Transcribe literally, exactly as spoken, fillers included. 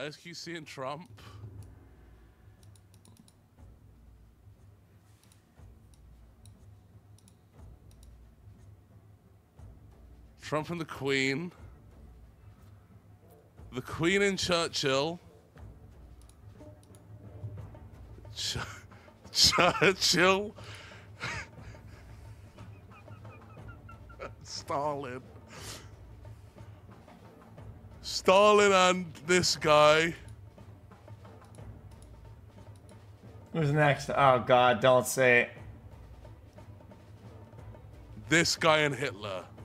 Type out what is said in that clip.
X Q C and Trump. Trump and the Queen. The Queen and Churchill. Ch Churchill. Stalin. Stalin and this guy. Who's next? Oh God, don't say it. This guy and Hitler.